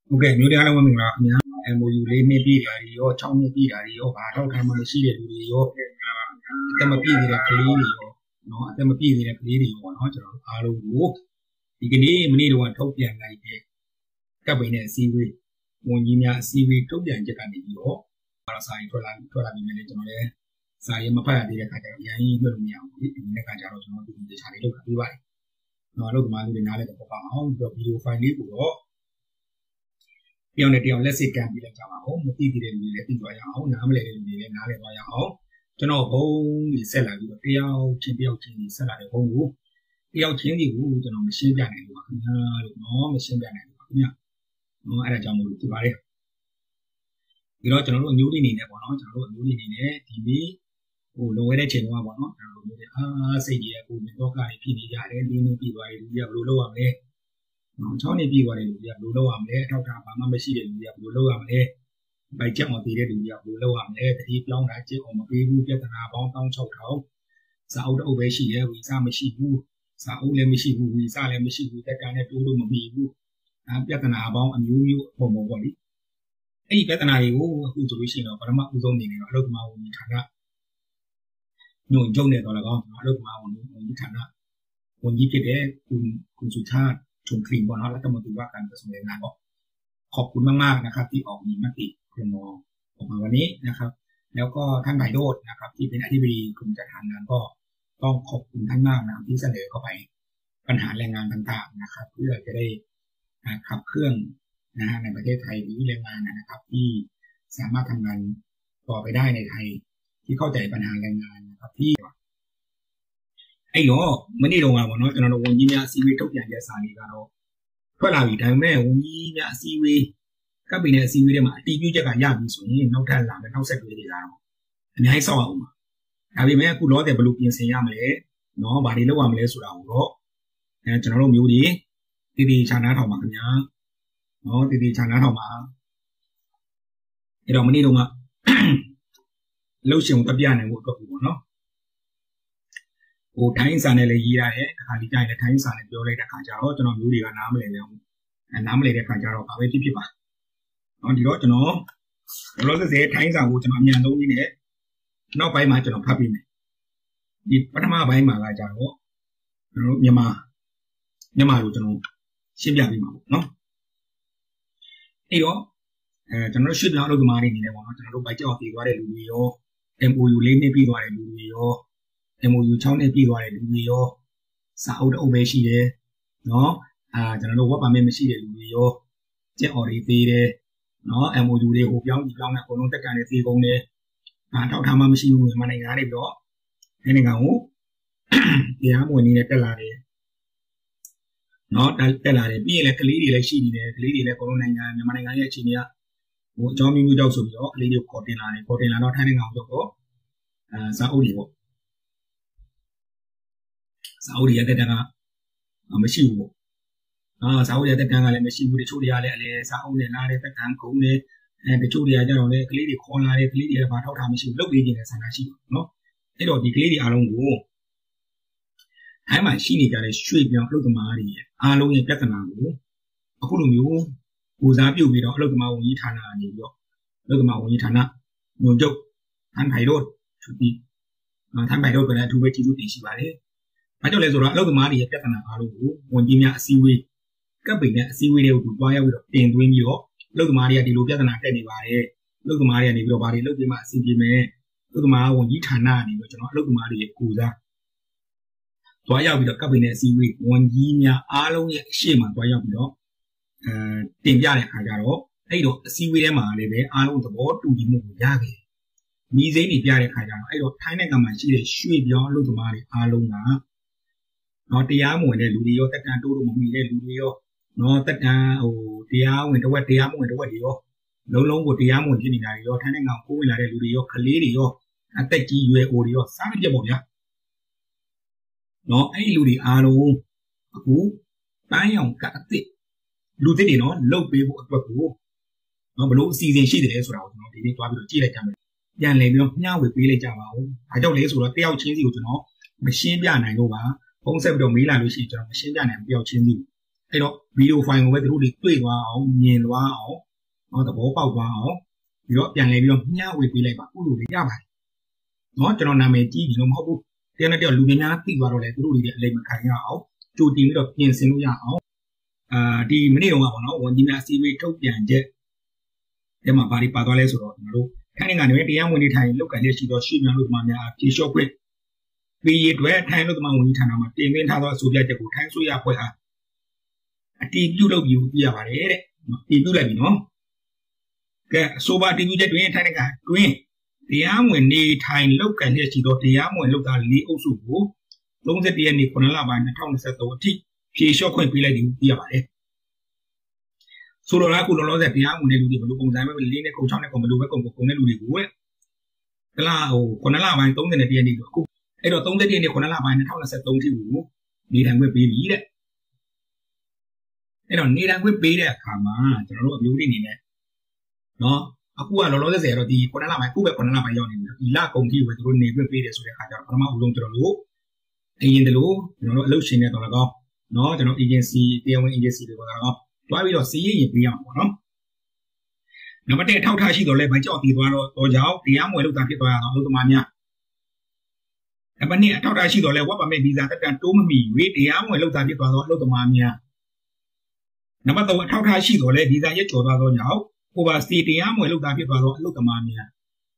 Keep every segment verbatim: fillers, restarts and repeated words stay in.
ok nếu đây là mình là nhá em mua du lịch mấy pi là đi vô trong mấy pi là đi vô bà đâu tham mà xí để đi vôแต่มาพี่นี่แหละคลีนี่อยู่เนาะแต่มาพี่นี่แหละคลีนี่อยู่เนาะကျွန်တော်အားလုံးကိုဒီကနေ့မနေ့တော့ထုတ်ပြန်လိုက်တဲ့ကပ်ပိန်နဲ့အစည်းအဝေးဝန်ကြီးများအစည်းအဝေးထုတ်ပြန်ချက်ကနေပြီးတော့အားစာရေးထွက်လာထွက်လာပြီးမယ်လေကျွန်တော်လည်းစာရေးမဖတ်ရသေးတဲ့ခါကျတော့အရင်ကြီးလွတ်လို့မရဘူးဒီနေ့ကကြတော့ကျွန်တော်ဒီဒေတာလေးလုပ်ပြီးပါတယ်။နော်လို့ဒီမှာလူတွေနားလဲတော့ပေါ့အောင်ပြီးတော့ဗီဒီယိုဖိုင်လေးကိုတော့တယောက်နဲ့တယောက်လက်စစ်ကန်ပြီးလိုက်ကြပါဦးမသိသေးတဲ့လူတွေလည်းသိသွားရအောင်နားမလည်တဲ့လူတွေလည်းနားလည်သွားရအောင်ကျွန်တော်ဘုံကြီးဆက်လာပြီးတော့တယောက်ချင်းတယောက်ချင်းကြီးဆက်လာတဲ့ဘုံကိုတယောက်ချင်းကြီးကိုကျွန်တော်မရှင်းပြနိုင်ဘူးပါခင်ဗျာလို့နော်မရှင်းပြနိုင်ဘူးပါခင်ဗျာနော်အဲ့ဒါကြောင့်မလို့ဒီပါတယ်ဒီတော့ကျွန်တော်တို့အမျိုးတွေနေနဲ့ပေါ့နော်ကျွန်တော်တို့အမျိုးတွေနေနဲ့ဒီနေ့ဟိုလုံဝဲတဲ့ချိန်တော့ပေါ့နော်ကျွန်တော်တို့မျိုးတွေအာစိတ်ကြီးရဲ့ကိုယ်တော့ကလည်းဖြစ်နေကြတယ်ဒီနေ့ပြီးသွားတယ်လူကြီးကဘယ်လိုလုပ်ရမလဲနော်ချောင်းနေပြီးသွားတယ်လူကြီးကဘယ်လိုလုပ်ရမလဲအထောက်ထားဘာမှမရှိတဲ့လူကြီးကဘယ်လိုလုပ်ရမလဲဘိုက်ချက်အောင်တည်တဲ့လူကြီးကဘယ်လိုလုပ်ရမလဲတတိပြောင်းတာကျစ်အောင်မပေးဘူးပြဿနာပေါင်း၁၆ထောင်စာအုပ်တအုပ်ပဲရှိတယ်ဝီစာမရှိဘူးစာအုပ်လည်းမရှိဘူးဝီစာလည်းမရှိဘူးတက်တာနဲ့တိုးလို့မပြီးဘူးအဲပြဿနာပေါင်းအမျိုးမျိုးပုံပုံပေါ့လေအဲ့ဒီပြဿနာတွေကိုအခုဆိုလို့ရှိရင်တော့ပထမဦးဆုံးနေနေတော့အလုပ်သမားဝန်ကြီးဌာနညွှန်ချုပ်နေတော့လည်းကောင်းအလုပ်သမားဝန်ကြီးဌာနဝန်ကြီးဖြစ်တဲ့คุณคุณสุชาติชมกลิ่นပေါ့เนาะรัฐมนตรีว่าการกระทรวงแรงงานก็ขอบคุณมากๆนะครับที่ออกมีมติครม.ออกมาวันนี้นะครับแล้วก็ท่านไพโรจน์นะครับที่เป็นอธิบดีกรมจัดหางานก็ต้องขอบคุณท่านมากนะครับที่เสนอเข้าไปปัญหาแรงงานต่างๆนะครับเพื่อจะได้ขับเคลื่อนนะฮะในประเทศไทยหรือแรงงานนะครับที่สามารถทำงานต่อไปได้ในไทยที่เข้าใจปัญหาแรงงานนะครับที่ไอ้เนาะไม่ได้ลงมาบอกเนาะจนเราวันนี้เนี่ยซีวีทุกอย่างจะสานีกันเนาะထွက်လာပြီဒါပေမဲ့ဝန်ကြီးများအစည်းအဝေးကပ်ပီနဲ့အစည်းအဝေးတွေမှာအတီးပြုတ်ချက်ကရပြီဆိုရင်နောက်ထပ်လာမယ်နောက်ဆက်တွဲတွေလာတော့အများကြီးစောက်အောင်ပါဒါပေမဲ့အခုလောတဲ့ဘယ်လိုပြင်ဆင်ရမလဲเนาะဘာတွေလုပ်ရမလဲဆိုတာကိုတော့အဲကျွန်တော်တို့မျိုးတွေတည်တည်ချာနားထောင်ပါခင်ဗျာเนาะတည်တည်ချာနားထောင်ပါအဲ့တော့မနေ့တုန်းကလှုပ်ရှင်ကိုတပြနိုင်ဖို့အတွက်ပေါ့နော်ဟိုထိုင်းစာနဲ့လည်းရေးရတယ်အခါဒီကြိုင်လည်းထိုင်းစာနဲ့ပြောလိုက်တဲ့ခါကျတော့ကျွန်တော်မျိုးတွေကနားမလည်ဘူးအဲနားမလည်တဲ့ခါကျတော့ဘာပဲဖြစ်ဖြစ်ပါเนาะဒီတော့ကျွန်တော်ဘလို့စစေထိုင်းစာကိုကျွန်တော်အမြန်ဆုံးကြီးနဲ့နောက်ပိုင်းမှာကျွန်တော်ဖတ်ပြီးမယ်ဒီပထမပိုင်းမှာကကြတော့ကျွန်တော်မြန်မာမြန်မာလိုကျွန်တော်ရှင်းပြပေးမှာပေါ့เนาะအဲ့တော့အဲကျွန်တော်ရှင်းပြအလုပ်သမားတွေနေတယ်ပေါ့နော်ကျွန်တော်တို့ဘိုက်ကြောက်ပြေးသွားတဲ့လူတွေရော เอ็ม โอ ยู လေးနှစ်ပြီးသွားတဲ့လူတွေရော เอ็ม โอ ยู ၆နှစ်ပြီးသွားတဲ့လူတွေရောစာအုပ်တအုပ်ပဲရှိတယ်เนาะအာကျွန်တော်တို့ work permit မရှိတဲ့လူတွေရောကျက် order ပေးတယ်เนาะ เอ็ม โอ ยู တွေဟိုပြောင်းဒီပြောင်းနဲ့အကုန်လုံးတက်ကန်နေသေးကုန်တယ်အာထောက်ထားမှမရှိဘူးမြန်မာနိုင်ငံကနေပြီးတော့ဒီနိုင်ငံကိုတရားမဝင်နေတဲ့တက်လာတယ်เนาะတက်လာတယ်ပြီးရင်လည်းကလေးတွေလည်းရှိနေတယ်ကလေးတွေလည်းအကုန်လုံးနိုင်ငံမြန်မာနိုင်ငံရဲ့အခြေအနေကဟိုအကြောင်းမျိုးမျိုးကြောက်ဆိုပြီးတော့ကလေးတွေခေါ်တင်လာတယ်ခေါ်တင်လာတော့ထိုင်းနိုင်ငံကိုတော့အာစာအုပ်တွေပေါ့စာအုပ်တွေရတဲ့တန်းကမရှိဘူးပေါ့အာစာအုပ်ရတဲ့တန်းကလည်းမရှိဘူးတချို့တွေကလည်းအလဲစာအုပ်နဲ့လာတဲ့တန်းကုန်းနဲ့အဲတချို့တွေကကြတော့လေကလေးတွေခေါ်လာတယ်ကလေးတွေကဘာထောက်ထားမရှိဘူးလုပ်ပေးနေတဲ့ဆန္ဒရှိတယ်နော်အဲ့တော့ဒီကလေးတွေအားလုံးကိုအဲမှာရှိနေကြတဲ့ရွှေပြောင်းအလုပ်သမားတွေအားလုံးရဲ့ပြဿနာကိုအခုလိုမျိုးကိုစားပြုတ်ပြီးတော့အလုပ်သမားဝန်ကြီးဌာနကနေပြီးတော့အလုပ်သမားဝန်ကြီးဌာနညွှန်ချုပ်ထန်ဖိုင်တို့သူပြီးထန်ဖိုင်တို့ကလည်းအထူးပဲကျေးဇူးတင်ရှိပါတယ်။ဘာကြောင့်လဲဆိုတော့အလုပ်သမားတွေရဲ့ပြဿနာအားလုံးကိုဝန်ကြီးများအစည်းအဝေးကပ်ပိန်နဲ့အစည်းအဝေးတွေကိုတွားရောက်ပြီးတော့တင်သွင်းပြီးတော့အလုပ်သမားတွေကဒီလိုပြဿနာတက်နေပါတယ်။အလုပ်သမားတွေကနေပြီးတော့ဘာတွေလုပ်ပြီးမှအဆင်ပြေမယ်။အလုပ်သမားဝန်ကြီးဌာနကနေပြီးတော့ကျွန်တော်အလုပ်သမားတွေရဲ့ကိုစားတွားရောက်ပြီးတော့ကပ်ပိန်နဲ့အစည်းအဝေးဝန်ကြီးများအားလုံးရဲ့အရှိမတွားရောက်ပြီးတော့အဲတင်ပြတဲ့အခါကျတော့အဲ့တော့အစည်းအဝေးထဲမှာလည်းပဲအားလုံးသဘောတူညီမှုကိုရခဲ့။မိစိမ့်တွေပြတဲ့အခါကျတော့အဲ့တော့ထိုင်းနိုင်ငံမှာရှိတဲ့ရွှေပြောင်းအလုပ်သမားတွေအားလုံးကနော်တရားမဝင်တဲ့လူတွေရောတက်တန်တိုးလို့မမီတဲ့လူတွေရောနော်တက်တန်ဟိုတရားဝင်တဝက်တရားမဝင်တဝက်တွေရောလုံးလုံးကိုတရားမဝင်ဖြစ်နေတာတွေရောထိုင်းနိုင်ငံကိုဝင်လာတဲ့လူတွေရောကလေးတွေရောအသက်ကြီးရွယ်အိုတွေရောစားမပြတ်ပေါ့ဗျာနော်အဲ့ဒီလူတွေအားလုံးအခုပန်းရောင်ကအစ်စ်လူတွေနော်လုတ်ပေးဖို့အတွက်ကိုနော်ဘလို့အစီအစဉ်ရှိတယ်ဆိုတာကိုကျွန်တော်ဒီနေ့တွားပြီးတော့ကြည့်လိုက်ကြမယ်ပြန်လည်ပြီးတော့မျှဝေပေးလိုက်ကြပါဦး။ဒါကြောင့်လေဆိုတော့တယောက်ချင်းစီကိုကျွန်တော်မရှင်းပြနိုင်လို့ပါ။ဖုန်းဆက်ပြီးတော့မေးလာလို့ရှိရင်ကျွန်တော်မရှင်းပြနိုင်ဘူးတယောက်ချင်းစီไอ้ดอกวิดีโอไฟล์ของเว็บรูดิตุ้ยว่าเอาเงียนว่าเอาเอาแต่บอกเป่าว่าเอาเดี๋ยวอย่างไรเดี๋ยวเงาเว็บไปเลยป่ะผู้ดูเลยยากไปเนาะจะนอนนาเมจี้อยู่ลมเขาปุ๊บเดี๋ยวนั่นเดี๋ยวลูกเนี่ยติดว่าเราเลยผู้ดูเลยเลยมันขายเอาจูดีไม่ดอกเงียนเส้นลูกยาเอาอ่าดีไม่ได้ลงอ่ะเนาะวันนี้นะซีวีทุกอย่างเจ๊เดี๋ยวมาบาริปาตัวเล็กสุดเราดูท่านในงานนี้ที่ยังวันนี้ไทยลูกกันเดี๋ยวชีวิตชีวิตมันลูกมันเนี่ยที่ชอบเลยปีด้วยไทยลูกมันวันนี้ท่านมาเต็มเป็นท่าตัวสุดเลยจะกูไทยสุดยอดไปอ่ะทีวิวเราวิวเยอะไปเลยทีวิวเลยเนาะแกโซบะทีวิวจะด้วยท่านในงานด้วยที่ยังวันนี้ไทยลูกกันเดี๋ยวชีวิตที่ยังวันลูกกันลีโอสุบุตรงเส้นที่นี่คนละบ้านท่องเส้นตัวที่ที่ชอบคนปีเลยดีเยอะไปสุดแล้วคุณเราจะที่ยังวันนี้ดูดีมันดูคงใจไม่เป็นลีเนี่ยคงชอบเนี่ยคงมาดูไว้คงคงเนี่ยดูดีกูเว้ยแต่ละโอ้คนละบ้านตรงเส้นที่นี่กูไอ้เราตรงเส้นที่นี่คนละบ้านท่องเส้นตรงที่หูดีทางเว็บปีนี้แหละไอ้เรานี่ทางเว็บปีเนี่ยขามาจะเราดูดีนี่เนี่ยเนาะအခုကလောလောဆယ်ဆယ်တော့ဒီခုနလပိုင်းခုပဲခုနလပိုင်းရောက်နေပြီဒီလကုန်ကြီးပဲသူတို့နေပြပေးတယ်ဆိုတဲ့အခါကျတော့ပထမဦးဆုံးကျွန်တော်တို့အရင်တလို့ကျွန်တော်တို့အလုပ်ရှင်နဲ့တော်လည်းကောင်းเนาะကျွန်တော် agency တရားဝင် agency တွေပေါ်တာကောင်းတွားပြီးတော့စီးရင်ပေးရမှာပေါ့နော်နံပါတ်တစ်ထောက်ထားရှိတော့လဲဘိုင်းကြောက်တည်သွားတော့တော့ကြောင့်တရားမဝင်လို့တာဖြစ်သွားတာအလုပ်သမားများနံပါတ်နှစ်အထောက်ထားရှိတော့လဲ work permit visa တက်တန်တိုးမမီ၍တရားမဝင်လို့တာဖြစ်သွားတော့အလုပ်သမားများနံပါတ်သုံးအထောက်ထားရှိတော့လဲ visa ရက်ကျော်သွားတော့ကြောင့် overstay တရားမဝင်လို့တာဖြစ်သွားတော့အလုပ်သမားများ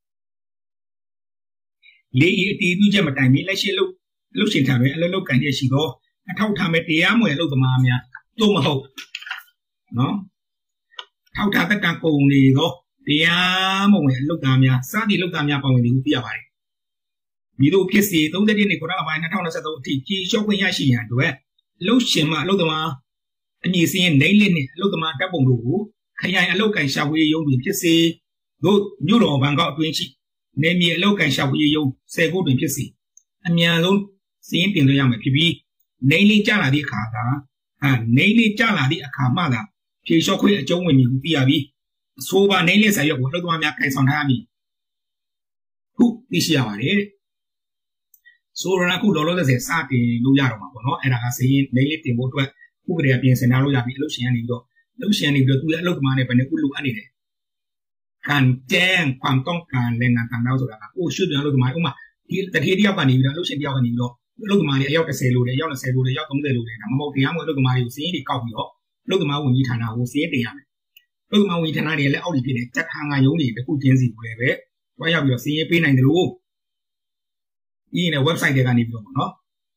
လေအတီးပြုချက်မတိုင်မီလက်ရှိလို့လုပ်ရှင်ထံတွင်အလုပ်လုပ်ကန်ရရှိသောအထောက်ထားမဲ့တရားမဝင်အလုပ်သမားများသို့မဟုတ်နော်ထောက်ထားသက်တမ်းကုန်နေသောတရားမဝင်အလုပ်သားများစသည့်လုပ်သားများပါဝင်နေဟုသိရပါတယ်မိတို့ဖြစ်စီသုံး၁နှစ်ခုနှစ်လပိုင်း၂၀၂၃အထိကြီးလျှော့ခွင့်ရရှိရန်အတွက်လုပ်ရှင်မှအလုပ်သမားအမည်စင်းရဲ့နိုင်လစ်နှင့်အလုပ်သမားတပ်ပုံတို့ကိုခရိုင်အလုပ်ကန်ရှာဖွေရုံးတွင်ဖြစ်စေတို့မြို့တော်ဘန်ကောက်အတွင်းရှိနေမြေအလုပ်ကန်ရှာဖွေရုံးဆယ်ခုတွင်ဖြစ်စေအမြန်ဆုံးစင်းတင်သွင်းရမယ်ဖြစ်ပြီးနိုင်လစ်ကြလာသည့်အခါကအာနိုင်လစ်ကြလာသည့်အခါမှသာဖြေလျှော့ခွင့်အကျုံးဝင်မှုသိရပြီးအဆိုပါနိုင်လစ်စာရွက်ကိုအလုပ်သမားများကိုင်ဆောင်ထားရမည်ခုသိရှိရပါတယ်ဆိုတော့အခုလောလောဆယ်စတင်လို့ရတော့မှာပေါ့နော်အဲ့ဒါကစင်းနိုင်လစ်တင်ဖို့အတွက်ဥပဒေအပြင်ဆင်ထားလို့ရပြီအလုပ်ရှင်ကနေပြီးတော့အလုပ်ရှင်ကနေပြီးတော့သူရဲ့အလုပ်သမားနဲ့ဘယ်နှခုလိုအပ်နေတယ်การแจ้งความต้องการแรงงานต่างด้าวဆိုတာကကိုရွှေ့ပြောင်းအလုပ်သမားဥပမာဒီတတိယတယောက်ကနေပြီးတော့အလုပ်ရှင်တယောက်ကနေပြီးတော့အလုပ်သမားတွေအယောက်၁၀လိုတယ်အယောက်၂၀လိုတယ်အယောက်၃၀လိုတယ်ဒါမှမဟုတ်တရားမဝင်အလုပ်သမားတွေကိုစင်းတွေကောက်ပြီးတော့အလုပ်သမားဝန်ကြီးဌာနကိုစင်းတင်ရမယ်အလုပ်သမားဝန်ကြီးဌာနတွေလည်းအောက်တွေဖြစ်တဲ့တက်ခါငါရုံးတွေတစ်ခုချင်းစီကိုလည်းပဲတွားရောက်ပြီးတော့စင်းရေးပေးနိုင်တယ်လို့ဒီနဲ့ website တွေကနေပြီးတော့ပေါ့နော်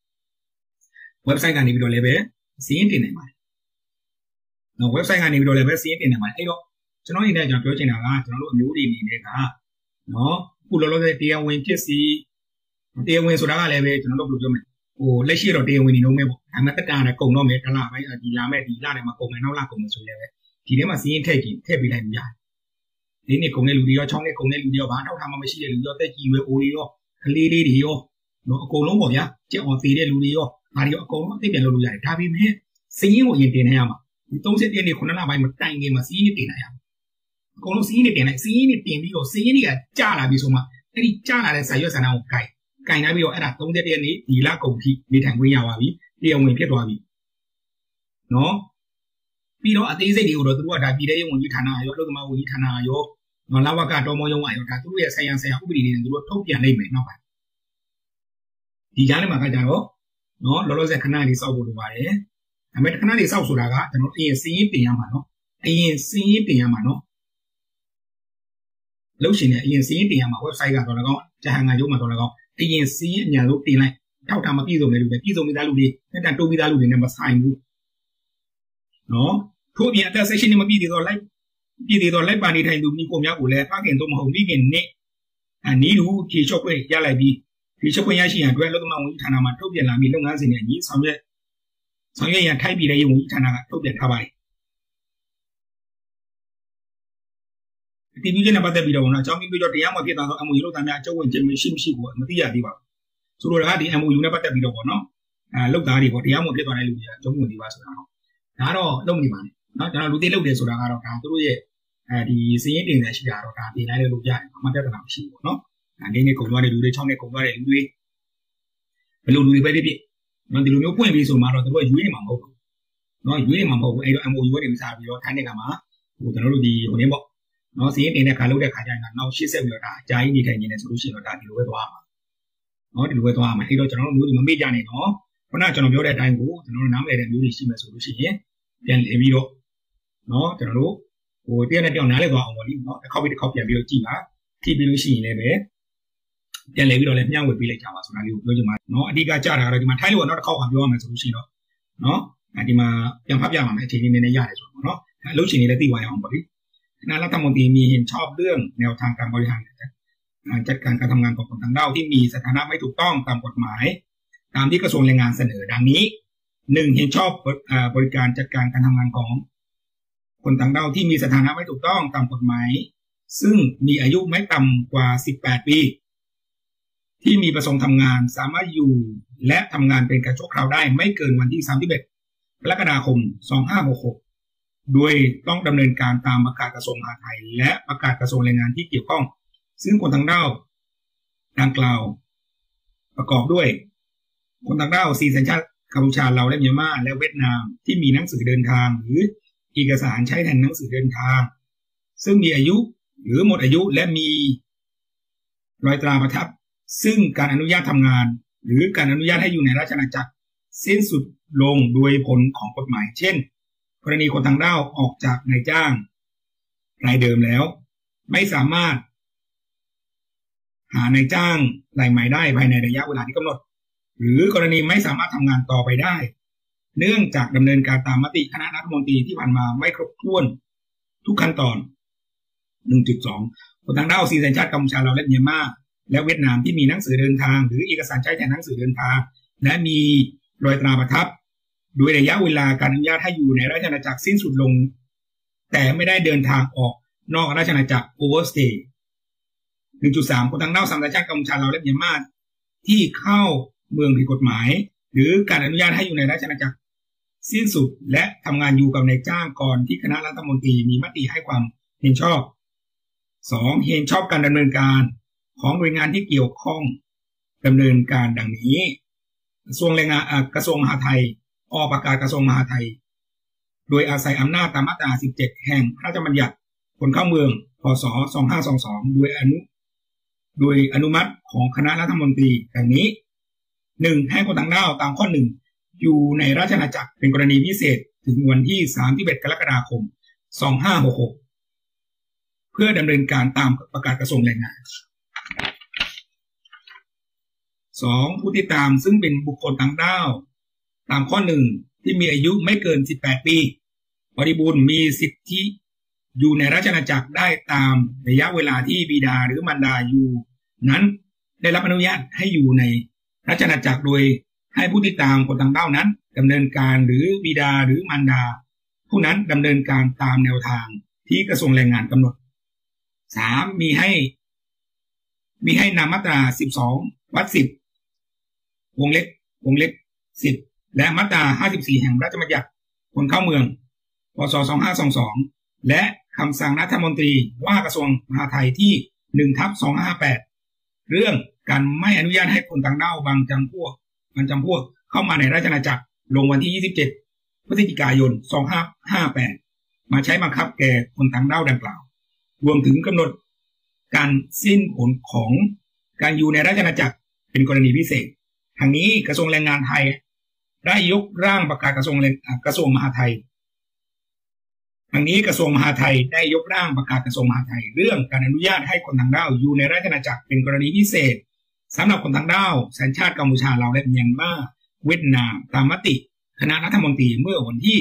website ကနေပြီးတော့လည်းပဲစင်းတင်နိုင်ပါတယ်နော် website ကနေပြီးတော့လည်းပဲစင်းတင်နိုင်ပါတယ်အဲ့တော့ကျွန်တော်အနေနဲ့ကျွန်တော်ပြောချင်တာကကျွန်တော်တို့အမျိုးတွေအနေနဲ့ကနော်ခုလောလောဆယ်တရားဝင်ဖြစ်စီတရားဝင်ဆိုတာကလည်းပဲကျွန်တော်တို့ဘယ်လိုပြောမလဲဟိုလက်ရှိတော့တရားဝင်နေလုံးပဲပေါ့ဒါမှတက်တာနဲ့ကုန်တော့မယ်တစ်လပိုင်းဒီလာမဲ့ဒီလထဲမှာကုန်မယ်နောက်လကုန်မယ်ဆိုလည်းပဲဒီထဲမှာစီးရင်ထည့်ကြည့်ထည့်ပေးလိုက်ရတယ်ဒီနေ့ကုန်တဲ့လူတွေရောချောင်းနဲ့ကုန်တဲ့လူတွေရောဘာထောက်ထားမှမရှိတဲ့လူတွေရောတက်ကြီးရွယ်အိုတွေရောကလေးလေးတွေရောနော်အကုန်လုံးပေါ့ဗျာကြက်အောင်သေးတဲ့လူတွေရောဒါတွေရောအကုန်လုံးအသိပြန်လုပ်လို့ရတယ်ဒါပေမဲ့စီးရင်ကိုအရင်တင်နေရမှာဒီ၃၁ရက်နေ့ခုနလပိုင်းမတိုင်ခင်မှာစီးရင်တင်နေရမှာအကုန်လုံးစီးရင်တင်လိုက်စီးရင်တင်ပြီးတော့စီးရင်တွေကကြာလာပြီဆိုမှအဲ့ဒီကြာလာတဲ့စာရွက်စာတမ်းကိုကိုင်ကင်ထားပြီးတော့အဲ့ဒါ၃၁ရက်နေ့ဒီလကုန်ထိနေထိုင်ခွင့်ရပါပြီတရားဝင်ဖြစ်သွားပြီနော်ပြီးတော့အသေးစိတ်တွေကိုတော့သူတို့ကဒါပြည်ထောင်စုဝန်ကြီးဌာနရောအလုပ်သမားဝန်ကြီးဌာနရောနော်လဝကတော်မောရုံးအရောဒါသူတို့ရဲ့ဆိုင်ရန်ဆိုင်ရာဥပဒေတွေနဲ့သူတို့ထုတ်ပြန်လိုက်မယ်နောက်ပိုင်းဒီကြားထဲမှာကကြတော့နော်လောလောဆယ်ခဏလေးစောက်ဖို့လိုပါတယ်ဒါပေမဲ့ခဏလေးစောက်ဆိုတာကကျွန်တော်အရင်စင်းရင်တင်ရမှာနော်အရင်စင်းရင်တင်ရမှာနော်လုပ်ရှင်နဲ့အရင်စင်းရင်တင်ရမှာ website ကတော့လည်းကောင်းဂျဟန်ငါရုံးမှာတော့လည်းကောင်းအရင်စင်းရင်အများဆုံးတင်လိုက်ထောက်ထားမပြည့်စုံတဲ့လူတွေပြည့်စုံပြီးသားလူတွေတက်တန်တိုးပြီးသားလူတွေနဲ့မဆိုင်ဘူးနော်ထို့အပြင်အသက် section နဲ့မပြည့်သေးတော့ live ပြည့်သေးတော့ live ပါနေထိုင်သူမိကိုများကိုလည်းဖခင်တော့မဟုတ်မိခင်နဲ့အနည်းလူဖြေလျှော့ခွင့်ရလိုက်ပြီးဖြေလျှော့ခွင့်ရရှိရန်အတွက်အလုပ်သမားဝန်ကြီးဌာနမှထုတ်ပြန်လာပြီးလုပ်ငန်းစဉ်နဲ့အညီဆောင်ရွက်ဆောင်ရွက်ရန်ထိုက်ပြည်တဲ့ဝန်ကြီးဌာနကထုတ်ပြန်ထားပါတယ်ဒီနည်းနဲ့ပတ်သက်ပြီးတော့နော်အကြောင်းပြပြီးတော့တရားမဖြစ်တာတော့ M O U လောက်သားများအကျုံးဝင်ခြင်းမရှိမရှိကိုမသိရသေးပါဘူးဆိုတော့ဒါကဒီ M O U နဲ့ပတ်သက်ပြီးတော့ပေါ့နော်အဲလောက်သားတွေပေါ့တရားမဖြစ်သွားတဲ့လူတွေအကျုံးဝင်သေးပါဆိုတာနော်ဒါတော့လုံနေပါနဲ့နော်ကျွန်တော်လူသိလုပ်တယ်ဆိုတာကတော့ဒါသူတို့ရဲ့အဲဒီစည်ရင်းတင်တယ်ရှိတာတော့ဒါပြင်လိုက်လို့ရတယ်အမှတ်တရမရှိဘူးပေါ့နော်ဒါနေနေကုန်သွားတဲ့လူတွေ၆နဲ့ကုန်သွားတဲ့လူတွေဘယ်လိုလူတွေပဲဖြစ်ဖြစ်နော်ဒီလိုမျိုးပွင့်ပြီးဆိုမှတော့သူတို့ရွေးနေမှာမဟုတ်ဘူးเนาะရွေးမှာမဟုတ်ဘူးအဲ့တော့ M O U ကနေစပြီးတော့ထိုင်းနိုင်ငံမှာဟိုကျွန်တော်တို့ဒီဟိုနေပေါ့เนาะစီးရင်တင်တဲ့ခါလုပ်တဲ့ခါကျရင်နောက်ရှေ့ဆက်ပြီးတော့ဒါအကြာကြီးနေထိုင်နေတယ်ဆိုလို့ရှိရင်တော့ဒါဒီလိုပဲသွားမှာเนาะဒီလိုပဲသွားမှာအဲ့တော့ကျွန်တော်တို့မျိုးတွေမမေ့ကြနဲ့เนาะခုနကကျွန်တော်ပြောတဲ့အတိုင်းကိုကျွန်တော်တို့နားမလည်တဲ့မျိုးတွေရှိမှဆိုလို့ရှိရင်ပြန်လည်ပြီးတော့เนาะကျွန်တော်တို့ဟိုတရက်နဲ့တယောက်နားလည်သွားအောင်ပေါ့လေเนาะတစ်ခေါက်ပြီးတစ်ခေါက်ပြန်ပြီးတော့ကြည့်ပါကြည့်ပြီးလို့ရှိရင်လည်းပဲပြန်လည်ပြီးတော့လည်းမျှဝေပေးလိုက်ကြပါဆိုတာလေးကိုပြောချင်ပါတယ်เนาะအဓိကကြားတာကတော့ဒီမှာထိုင်းလို့တော့တစ်ခေါက်အောင်ပြောရမယ်ဆိုလို့ရှိရင်တော့เนาะဒီမှာပြန်ဖတ်ပြပါမယ်အခြေအနေနည်းနည်းရတယ်ဆိုတော့เนาะအလုပ်ရှင်တွေလည်းသိသွားရအောင်ပေါ့လေคณะรัฐมนตรีมีเห็นชอบเรื่องแนวทางการบริหารจัดการการทำงานของคนต่างด้าวที่มีสถานะไม่ถูกต้องตามกฎหมายตามที่กระทรวงแรงงานเสนอดังนี้หนึ่งเห็นชอบบริการจัดการการทำงานของคนต่างด้าวที่มีสถานะไม่ถูกต้องตามกฎหมายซึ่งมีอายุไม่ต่ำกว่าสิบแปดปีที่มีประสงค์ทำงานสามารถอยู่และทำงานเป็นการชั่วคราวได้ไม่เกินวันที่สามสิบเอ็ดกรกฎาคมสองพันห้าร้อยหกสิบหกโดยต้องดำเนินการตามประกาศกระทรวงมหาดไทยและประกาศกระทรวงแรงงานที่เกี่ยวข้องซึ่งคนต่างด้าวดังกล่าวประกอบด้วยคนต่างด้าวสี่สัญชาติกัมพูชาลาวและเมียนมาและเวียดนามที่มีหนังสือเดินทางหรือเอกสารใช้แทนหนังสือเดินทางซึ่งมีอายุหรือหมดอายุและมีรอยตราประทับซึ่งการอนุญาตทำงานหรือการอนุญาตให้อยู่ในราชอาณาจักรสิ้นสุดลงโดยผลของกฎหมายเช่นกรณีคนต่างด้าวออกจากนายจ้างรายเดิมแล้วไม่สามารถหานายจ้างรายใหม่ได้ภายในระยะเวลาที่กำหนดหรือกรณีไม่สามารถทำงานต่อไปได้เนื่องจากดำเนินการตามมติคณะรัฐมนตรีที่ผ่านมาไม่ครบถ้วนทุกขั้นตอน หนึ่งจุดสอง คนต่างด้าวสี่สัญชาติกัมพูชาลาวและเมียนมาและเวียดนามที่มีหนังสือเดินทางหรือเอกสารใช้แทนหนังสือเดินทางและมีรอยตราประทับโดยระยะเวลาการอนุญาตให้อยู่ในราชอาณาจักรสิ้นสุดลงแต่ไม่ได้เดินทางออกนอกราชอาณาจักร overstay หนึ่งจุดสาม คนต่างด้าวสัญชาติกัมพูชาลาวและเมียนมาที่เข้าเมืองผิดกฎหมายหรือการอนุญาตให้อยู่ในราชอาณาจักรสิ้นสุดและทำงานอยู่กับนายจ้างก่อนที่คณะรัฐมนตรีมีมติให้ความเห็นชอบ สอง เห็นชอบการดำเนินการของหน่วยงานที่เกี่ยวข้องดำเนินการดังนี้กระทรวงแรงงานกระทรวงมหาดไทยออกประกาศกระทรวงมหาดไทยโดยอาศัยอำนาจตามมาตราสิบเจ็ดแห่งพระราชบัญญัติคนเข้าเมืองพ.ศ. สองพันห้าร้อยยี่สิบสองโดยอนุโดยอนุมัติของคณะรัฐมนตรีดังนี้หนึ่งให้คนต่างด้าวตามข้อหนึ่งอยู่ในราชอาณาจักรเป็นกรณีพิเศษถึงวันที่สามสิบเอ็ดกรกฎาคมสองพันห้าร้อยหกสิบหกเพื่อดำเนินการตามประกาศกระทรวงแรงงานสองผู้ที่ตามซึ่งเป็นบุคคลต่างด้าวตามข้อหนึ่งที่มีอายุไม่เกินสิบแปดปีบริบูรณ์มีสิทธิอยู่ในราชอาณาจักรได้ตามระยะเวลาที่บิดาหรือมารดาอยู่นั้นได้รับอนุญาตให้อยู่ในราชอาณาจักรโดยให้ผู้ที่ตามคนต่างด้าวนั้นดำเนินการหรือบิดาหรือมารดาผู้นั้นดำเนินการตามแนวทางที่กระทรวงแรงงานกำหนดสามมีให้มีให้นำมาตราสิบสองวรรคสิบวงเล็กวงเล็กสิบและมาตราห้าสิบสี่แห่งพระราชบัญญัติคนเข้าเมืองพ.ศ. สองพันห้าร้อยยี่สิบสองและคำสั่งรัฐมนตรีว่ากระทรวงมหาดไทยที่ หนึ่งทับสองพันห้าร้อยห้าสิบแปด เรื่องการไม่อนุญาตให้คนต่างด้าวบางจำพวกบางจำพวกเข้ามาในราชอาณาจักรลงวันที่ยี่สิบเจ็ดพฤศจิกายนสองพันห้าร้อยห้าสิบแปดมาใช้บังคับแก่คนต่างด้าวดังกล่าวรวมถึงกำหนดการสิ้นผลของการอยู่ในราชอาณาจักรเป็นกรณีพิเศษทางนี้กระทรวงแรงงานไทยได้ยกร่างประกาศกระทรวงกระทรวงมหาดไทยทางนี้กระทรวงมหาดไทยได้ยกร่างประกาศกระทรวงมหาดไทยเรื่องการอนุญาตให้คนต่างด้าวอยู่ในราชอาณาจักรเป็นกรณีพิเศษสำหรับคนต่างด้าวสัญชาติกัมพูชาลาวและเมียนมาเวียดนามตามมติคณะรัฐมนตรีเมื่อวันที่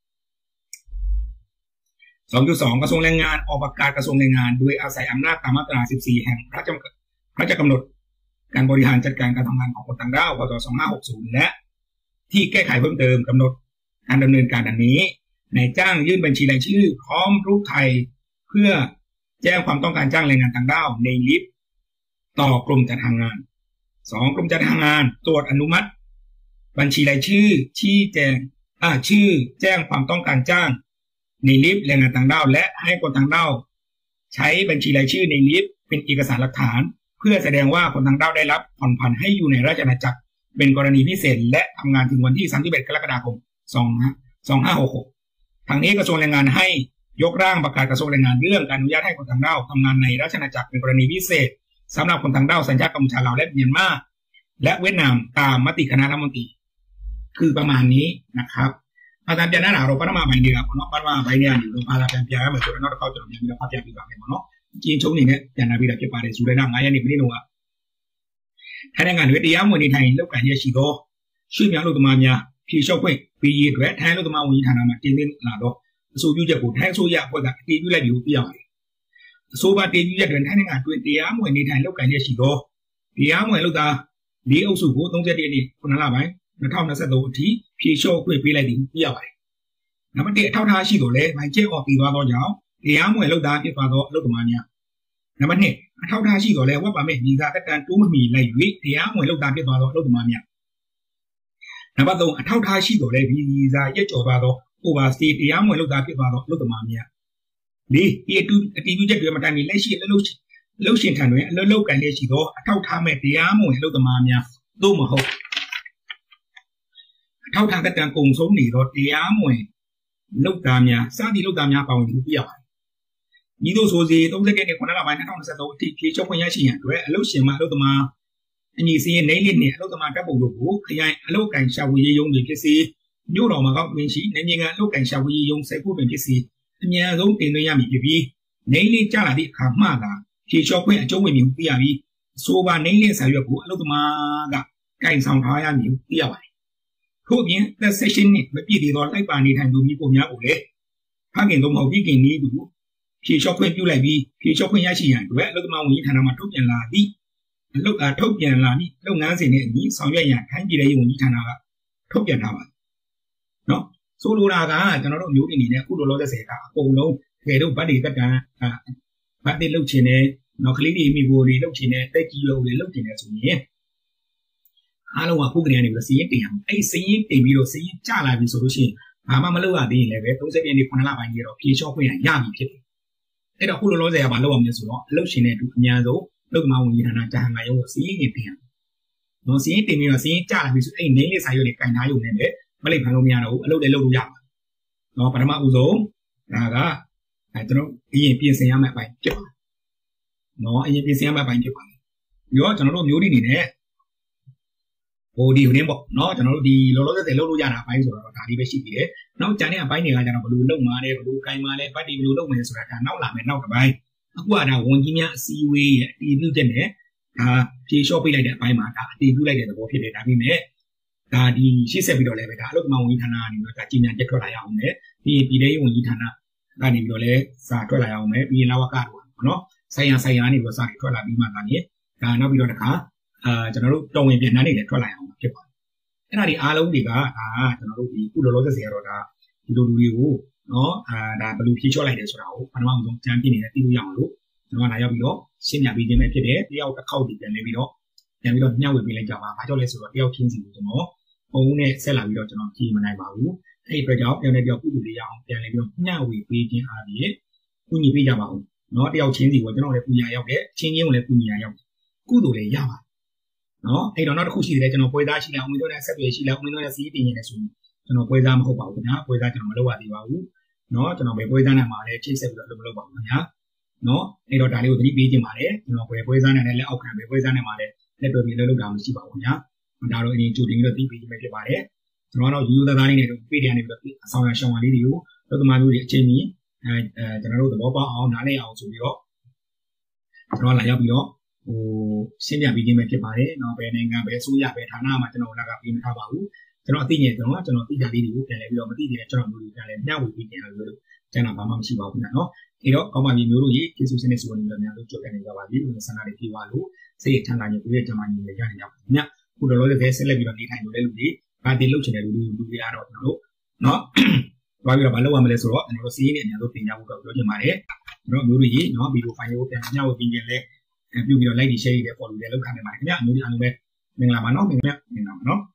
สองจุดสอง กระทรวงแรงงานออกประกาศกระทรวงแรงงานโดยอาศัยอำนาจตามมาตราสิบสี่แห่งพระราชกำหนดการบริหารจัดการการทำงานของคนต่างด้าวพ.ศ. สองพันห้าร้อยหกสิบและที่แก้ไขเพิ่มเติมกำหนดการดำเนินการดังนี้นายจ้างยื่นบัญชีรายชื่อพร้อมรูปไทยเพื่อแจ้งความต้องการจ้างแรงงานต่างด้าวในลิสต์ต่อกรมจัดหางานสองกรมจัดหางานตรวจอนุมัติบัญชีรายชื่อชี้แจงอ่าชื่อแจ้งความต้องการจ้างในลิสต์แรงงานต่างด้าวและให้คนต่างด้าวใช้บัญชีรายชื่อในลิสต์เป็นเอกสารหลักฐานเพื่อแสดงว่าคนต่างด้าวได้รับผ่อนผันให้อยู่ในราชอาณาจักรเป็นกรณีพิเศษและทำงานถึงวันที่สามสิบเอ็ดกรกฎาคมสองห้าหกหกทางนี้กระทรวงแรงงานให้ยกร่างประกาศกระทรวงแรงงานเรื่องการอนุญาตให้คนต่างด้าวทำงานในราชอาณาจักรเป็นกรณีพิเศษสำหรับคนต่างด้าวสัญชาติกัมพูชาลาวและเมียนมาและเวียดนามตามมติคณะรัฐมนตรีคือประมาณนี้นะครับอาจารย์จะน่าหนาเราก็ต้องมาใบเดียวเนาะเพราะว่าใบเนี้ยอยู่ตรงพาราเป็นเพียงเหมือนตัวนั้นเราเข้าใจมีเราพัฒนาไปแบบนี้เนาะจีนช่วงนี้เนี่ยจะนาบีเราจะไปในสุดเลยนะงานนี้ไม่ได้หนูอ่ะถ้าในงานเวทียามวันนี้ไทยเลิกการเยชิโดชื่ออย่างลูกตัวมาเนี่ยพี่ชอบคุยปียี่ด้วยแทนลูกตัวมาวันนี้ทางมาจีนนี่หลาดสู้ยูจะกูแทนสู้ยากกว่าตียูเลยอยู่ปีอะไรสู้บาตียูจะเดินแทนในงานเวทียามวันนี้ไทยเลิกการเยชิโดปียามวันลูกตาดีเอาสู้กูต้องจะดีนี่คนนั้นละไหมนักท่องนักศึกษาที่พี่ชอบคุยปีอะไรดีปีอะไรนับเป็นเด็กเท่าท่าชิโดเลยไม่เจ้าออกปีตัวตัวเจ้าปียามวันลูกตาที่ตัวตัวลูกตัวมาเนี่ยนับเป็นเนี่ยเท่าท่าชิโดเลยว่าป่าเมฆมีการจัดการตู้มันมีอะไรอยู่ปียามวันลูกตาที่ตัวตัวลูกตัวมาเนี่ยนับเป็นตรงเท่าท่าชิโดเลยมีการยึดจ่อตัวตัวอุบาสีปียามวันลูกตาที่ตัวตัวลูกตัวมาเนี่ยดีที่ตู้ที่ตู้จะเกิดมาทำมีเล่ชี่แล้วลูกลูกเชียนทันด้วยแล้วลูกกันเลยชิโดเท่าท่าเมฆปียามวันลูกตัวมาเนี่ยตู้มาหกเท่าทางการกงสมหนีรถเดียมวยลูกตามยาสร้างที่ลูกตามยาเป่าอยู่ที่อะไรยี่ตัวโซซีต้องเล่นเนี่ยคนละใบนั่งทำสัตว์ที่ที่ชอบคนยาเชียนด้วยลูกเชียมาลูกตมาอันนี้สิในเล่นเนี่ยลูกตมาก็บอกลูกหูขยายลูกกันชาวยิยงเป็นพิเศษยูเรามาก็เป็นชีในยังไงลูกกันชาวยิยงใส่ผู้เป็นพิเศษอันนี้ต้องเป็นตัวยามีพิบีในเล่นจ้าละที่ขามาละที่ชอบคนอาจจะไม่มีพิบีโซบาในเล่นสายลูกลูกตมาก็การสังหารยามีพิบีทุกอย่างแต่เซสชันนี้ไม่ปีดีตอนไล่ปานีทางดูมีปุ่มยาอุเลยถ้าเกิดตรงเขาที่เก่งนี้ดูพี่ชอบเพื่อนอยู่ไรบีพี่ชอบเพื่อนยาชีอย่างด้วยแล้วก็มาวันนี้ทางมาทุกอย่างลาดีแล้วทุกอย่างลานี่แล้วงานสิ่งนี้สองอย่างทั้งปีได้วันนี้ทางมาทุกอย่างทำเนาะโซโลราก็จะเราต้องอยู่ที่นี่เนี่ยคู่เราจะเสียการโกงเราเกิดบัตรดีก็จะอ่าบัตรดีลูกชิ้นเนี่ยนอกคลิดีมีบัวดีลูกชิ้นเนี่ยแต่กิโลดีลูกชิ้นเนี่ยส่วนนี้အားလုံးကခုကလေးကနေပြီးစီးရင်တင်အောင်အဲ့စီးရင်တင်ပြီးတော့စီးရင်ကျလာပြီဆိုလို့ရှိရင်ဘာမှမလုပ်ရသေးရင်လည်းပဲသုံးဆယ်ပြည့်နေ့ခုနှစ်လပိုင်းကြီးတော့ပြေလျှော့ခွင့်ရပြီဖြစ်တယ်အဲ့တော့ခုလောလောဆယ်ကမလုပ်ရမလဲဆိုတော့အလုပ်ရှင်နဲ့အတူအများဆုံးလုပ်သမားဝန်ကြီးဌာနကြာဟန်ကရုံးကိုစီးရင်တင်အောင်နော်စီးရင်တင်ပြီးတော့စီးရင်ကျလာပြီဆိုအဲ့နင်းလေးစာရွက်လေးကန်ထားရုံနဲ့ပဲမလိမ့်ဖန်လို့မရတော့ဘူးအလုပ်လည်းလုပ်လို့ရမှာနော်ပထမဦးဆုံးဒါကအဲကျွန်တော်အရင်ပြင်ဆင်ရမယ့်အပိုင်းဖြစ်ပါတယ်နော်အရင်ပြင်ဆင်ရမယ့်အပိုင်းဖြစ်ပါတယ်ပြီးတော့ကျွန်တော်တို့မျိုးဒီနေနဲ့ဟိုဒီဟိုတင်းပေါ့နော်ကျွန်တော်တို့ဒီလောလောဆယ်ဆယ်လုပ်လို့ရတာအပိုင်းဆိုတော့ဒါဒီပဲရှိသေးတယ်။နောက်ကျန်တဲ့အပိုင်းတွေကကျတော့ဘယ်လိုလုပ်မှာလဲဘယ်လိုကင်မှာလဲပတ်တီဘယ်လိုလုပ်မယ်ဆိုတာဒါနောက်လာမယ်နောက်တစ်ပိုင်းအခုကဒါဝန်ကြီးများအစည်းအဝေးရဲ့အတည်ပြုချက်နဲ့ဒါဖြေလျှော့ပေးလိုက်တဲ့အပိုင်းမှာဒါအတည်ပြုလိုက်တဲ့သဘောဖြစ်တယ်ဒါပေမဲ့ဒါဒီရှေ့ဆက်ပြီးတော့လည်းပဲဒါအလုပ်သမားဝန်ကြီးဌာနကနေပြီးတော့ဒါကြီးညာချက်ထွက်လာရအောင်လေပြီးပြည်ထောင်ဝန်ကြီးဌာနကနေပြီးတော့လည်းစာထွက်လာရအောင်လေပြီးရင်လာဝကတို့နော်ဆိုင်ရာဆိုင်ရာနေပြီးတော့စာတွေထွက်လာပြီးမှသာနေဒါနောက်ပြီးတော့တခါအာကျွန်တော်တို့တော်ဝင်ပြန်နှမ်းနေလည်းထွက်လာအောင်ဖြစ်ပါတယ်အဲ့ဒါဒီအားလုံးတွေကဒါကျွန်တော်တို့ဒီကုလောလောဆယ်ဆယ်ကတော့ဒါဒီလိုလူတွေကိုနော်အာဒါဘယ်လိုဖြေချော့လိုက်တယ်ဆိုတာကိုပထမဆုံးကြမ်းပြနေတယ်သိလို့ရအောင်လို့ကျွန်တော်ကလာရောက်ပြီးတော့ရှင်းပြပေးခြင်းပဲဖြစ်တယ်တယောက်တစ်ခေါက်ဒီပြန်နေပြီးတော့ပြန်ပြီးတော့ညှောက်ဝေပေးလိုက်ကြပါဘာကြောင့်လဲဆိုတော့တယောက်ချင်းစီကိုကျွန်တော်ပုံနဲ့ဆက်လာပြီးတော့ကျွန်တော်ကြည့်မနိုင်ပါဘူးအဲ့ဒီအတွက်ကြောင့်ပြန်နေပြီးတော့ကုသလေးရအောင်ပြန်နေပြီးတော့ညှောက်ဝေပေးခြင်းအားဖြင့်ကုညီပေးကြပါဦးနော်တယောက်ချင်းစီကိုကျွန်တော်လည်းကုညီရောက်တယ်ချင်းချင်းကိုလည်းကုညီရောက်ကုသိုလ်လည်းရပါနော်အဲ့တော့နောက်တစ်ခုရှိတယ်ကျွန်တော်ပွဲသားရှိလားအမင်းတို့နဲ့ဆက်ပြည့်ရှိလားအမင်းတို့နဲ့စီးတင်နေတယ်ဆိုရင်ကျွန်တော်ပွဲသားမဟုတ်ပါဘူးခင်ဗျာပွဲသားကျွန်တော်မလုပ်ရသေးပါဘူးနော်ကျွန်တော်ပဲပွဲသားနဲ့မှလည်းချိတ်ဆက်ပြီးတော့မလုပ်ပါဘူးခင်ဗျာနော်အဲ့တော့ဒါလေးကိုသတိပေးခြင်းပါတယ်ကျွန်တော်ပဲပွဲသားနဲ့လည်းလက်အောက်ခံပဲပွဲသားနဲ့မှလည်းလက်တွေ့ပြီးလှုပ်လှုပ်တာမရှိပါဘူးခင်ဗျာဒါတော့အရင်ကြိုတင်ပြီးတော့သိပေးခြင်းပဲဖြစ်ပါတယ်ကျွန်တော်တော့ယူသားသားလေးနဲ့ပေးတယ်နေပြီးတော့အဆောင်ရရှောင်းဝါလေးတွေကိုသုတမမျိုးတွေအချိန်ကြီးအဲအဲကျွန်တော်တို့သဘောပေါက်အောင်နားလည်အောင်ဆိုပြီးတော့ကျွန်တော်လာရောက်ပြီးတော့ဟိုရှင်းပြပေးခြင်းပဲဖြစ်ပါတယ်เนาะဘယ်နိုင်ငံပဲဆိုရပဲဌာနမှာကျွန်တော်လာကပြင်ထားပါဘူးကျွန်တော်အသိဉာဏ်ကျွန်တော်ကျွန်တော်သိကြလေးတွေကိုပြန်လဲပြီးတော့မသိသေးတဲ့ကျွန်တော်မျိုးတွေပြန်လဲမျှဝေပေးခြင်းလို့ကျန်တာဘာမှမရှိပါဘူးခင်ဗျာเนาะဒီတော့ကောင်းပါပြီမျိုးတို့ရေကျေးဇူးစနစ်စုဝင်တွေများလို့ကြိုးပမ်းနေကြပါပြီဒီဆန္ဒတွေပြေပါလို့စိတ်ထန်တာညကိုရဲ့ဂျမညီတွေရနေကြပါခင်ဗျာခုတော့လောလောဆယ်ဆက်လက်ပြီးတော့နေထိုင်လို့လဲလူတွေဗာတင်လုပ်ချင်တဲ့လူတွေလူတွေအားတော့ကျွန်တော်တို့เนาะတွားပြီးတော့မလုပ်ရမလဲဆိုတော့ကျွန်တော်တို့စီးရင်းနေအများဆုံးတင်ကြဖို့တော့ပြောချင်ပါတယ်ကျွန်တော်မျိုးတို့ရေเนาะဗီဒီယိုဖိုင်ကိုပြန်မျှဝေပေးခြင်းလဲပြုပြီးတော့ like တွေ share တွေပေါ်လို့လည်းလောက်ခံနေပါတယ်ခင်ဗျာအမျိုးကြီးအားလုံးပဲမင်္ဂလာပါเนาะမင်္ဂလာမင်္ဂလာပါเนาะ